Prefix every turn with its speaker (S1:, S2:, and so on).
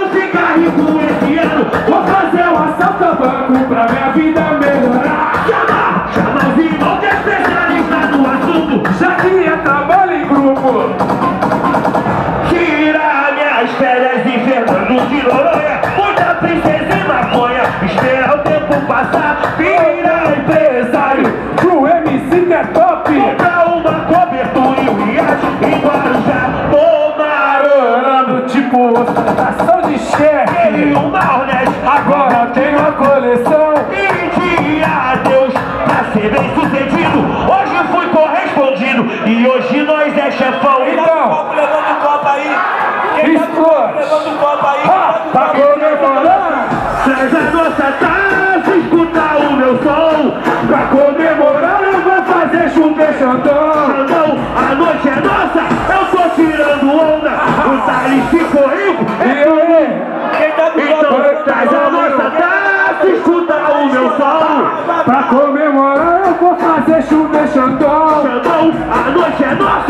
S1: pretendo ficar rico esse ano.
S2: Vou fazer um assalto a banco pra minha vida melhorar.
S1: Chama os irmãos que é especialista no assunto.
S2: Já que é trabalho em grupo.
S1: Tirar minhas férias em Fernando de Noronha. Muita princesa e maconha. Esperar o tempo passar. Virar empresário.
S2: Pro MC que é top.
S1: Comprar uma cobertura e um riacho em Guarujá.
S2: Marorando tipo ostentação de chefe.
S1: E uma Hornet.
S2: Agora tenho a coleção.
S1: Pedi a Deus pra ser bem sucedido. Hoje fui correspondido e hoje nós é chefão.
S2: Então,
S3: Levanta o copo aí. Quem tá
S2: explode.
S3: levanta o copo aí.
S2: Pra comemorar.
S1: Traz a nossa taça, escutar o meu som.
S2: Pra comemorar eu vou fazer chover Xandão.
S1: Xandão, a noite é nossa, eu tô tirando onda. O Thales ficou rico.
S2: E aí?
S3: Quem tá com o copo?
S1: Então traz a nossa taça, escutar o meu som.
S2: Pra comemorar eu vou fazer chover Xandão.
S1: Xandão, a noite é nossa.